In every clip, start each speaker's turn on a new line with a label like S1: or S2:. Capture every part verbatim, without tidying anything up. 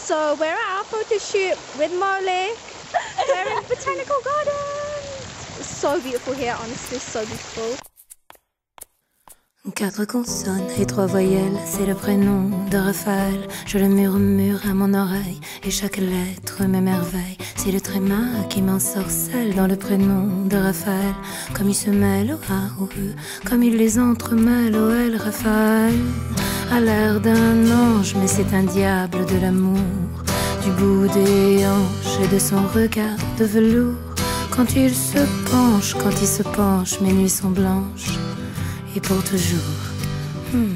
S1: So we're at our photo shoot with Molly. We're in Botanical Gardens. It's so beautiful here, honestly, so beautiful.
S2: Quatre consonnes et trois voyelles, c'est le prénom de Raphaël. Je le murmure à mon oreille et chaque lettre m'émerveille. C'est le tréma qui m'ensorcelle dans le prénom de Raphaël. Comme il se mêle au A, au E, comme il les entremêle au L. Raphaël a l'air d'un ange, mais c'est un diable de l'amour. Du bout des hanches et de son regard de velours. Quand il se penche, quand il se penche, mes nuits sont blanches. Et pour toujours. Hmm.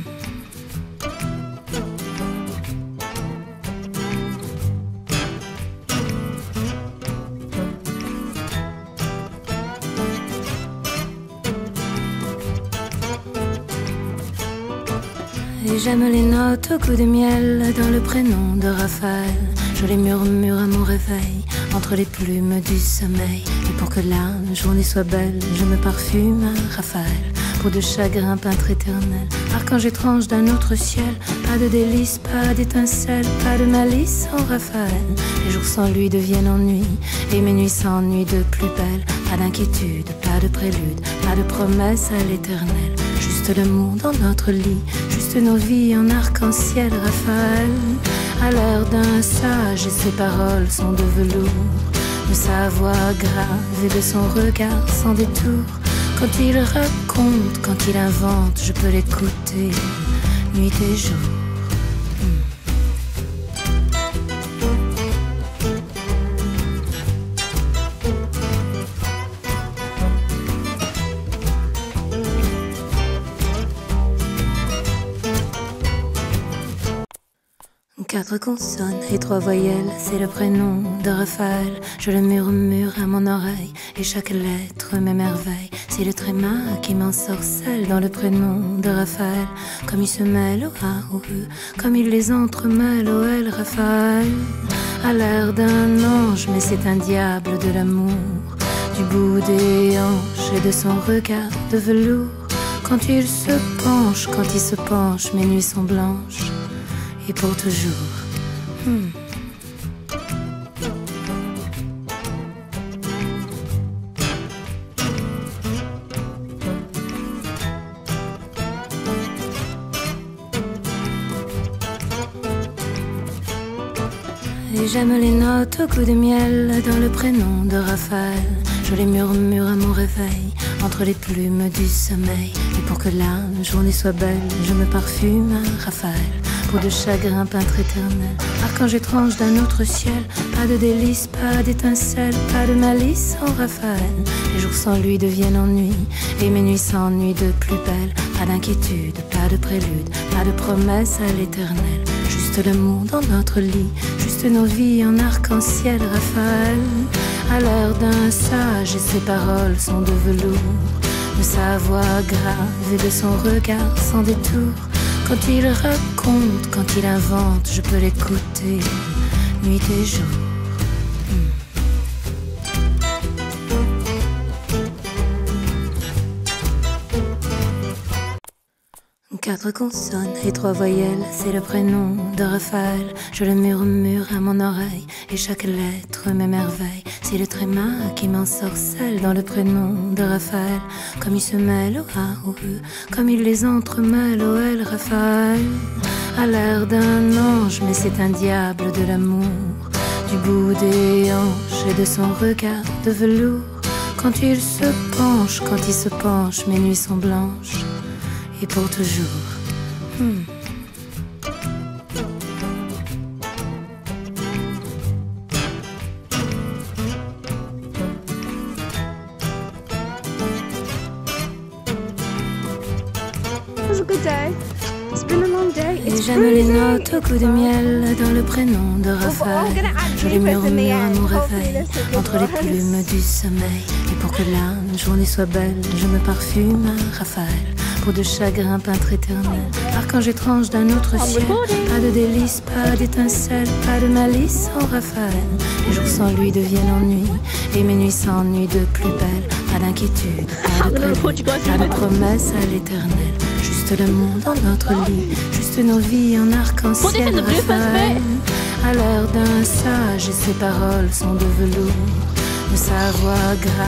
S2: Et j'aime les notes au coup de miel dans le prénom de Raphaël. Je les murmure à mon réveil entre les plumes du sommeil. Et pour que la journée soit belle, je me parfume à Raphaël. Peau de chagrin, peintre éternel, archange étrange d'un autre ciel. Pas de délices, pas d'étincelles, pas de malice en Raphaël. Les jours sans lui deviennent ennui, et mes nuits s'ennuient de plus belle. Pas d'inquiétude, pas de prélude, pas de promesse à l'éternel. Juste l'amour dans notre lit, juste nos vies en arc-en-ciel. Raphaël a l'air d'un sage et ses paroles sont de velours. De sa voix grave et de son regard sans détour. Quand il raconte, quand il invente, je peux l'écouter nuit et jour. Hmm. Quatre consonnes et trois voyelles, c'est le prénom de Raphaël. Je le murmure à mon oreille et chaque lettre m'émerveille. C'est le tréma qui m'ensorcelle dans le prénom de Raphaël. Comme il se mêle au A, au E, comme il les entremêle au L. Raphaël a l'air d'un ange, mais c'est un diable de l'amour. Du bout des hanches et de son regard de velours. Quand il se penche, quand il se penche, mes nuits sont blanches. Et pour toujours. Hmm. Et j'aime les notes au coup de miel dans le prénom de Raphaël. Je les murmure à mon réveil entre les plumes du sommeil. Et pour que la journée soit belle, je me parfume à Raphaël. Peau de chagrin, peintre éternel, archange étrange d'un autre ciel. Pas de délices, pas d'étincelles, pas de malice en Raphaël. Les jours sans lui deviennent ennui, et mes nuits s'ennuient de plus belle. Pas d'inquiétude, pas de prélude, pas de promesse à l'éternel. Juste l'amour dans notre lit, juste nos vies en arc-en-ciel. Raphaël a l'air d'un sage et ses paroles sont de velours. De sa voix grave et de son regard sans détour. Quand il raconte, quand il invente, je peux l'écouter nuit et jour. Hmm. Quatre consonnes et trois voyelles, c'est le prénom de Raphaël. Je le murmure à mon oreille et chaque lettre m'émerveille. C'est le tréma qui m'ensorcelle dans le prénom de Raphaël. Comme il se mêle au A, au E, comme il les entremêle au L. Raphaël a l'air d'un ange, mais c'est un diable de l'amour. Du bout des hanches et de son regard de velours. Quand il se penche, quand il se penche, mes nuits sont blanches. Et pour toujours. Hmm.
S1: It was a good day. It's been a long day.
S2: Et j'aime les notes au coup de miel dans le prénom de Raphaël. Je les murmure à mon réveil entre les plumes du sommeil. Et pour que la journée soit belle, je me parfume à Raphaël. Peau de chagrin, peintre éternel, archange étrange d'un autre ciel. Pas de délices, pas d'étincelles, pas de malice en Raphaël. Les jours sans lui deviennent ennui, et mes nuits s'ennuient de plus belle. Pas d'inquiétude, pas de prélude, pas de promesse à l'éternel. Juste l'amour dans notre lit, juste nos vies en arc-en-ciel. Raphaël à l'air d'un sage et ses paroles sont de velours, de sa voix grave.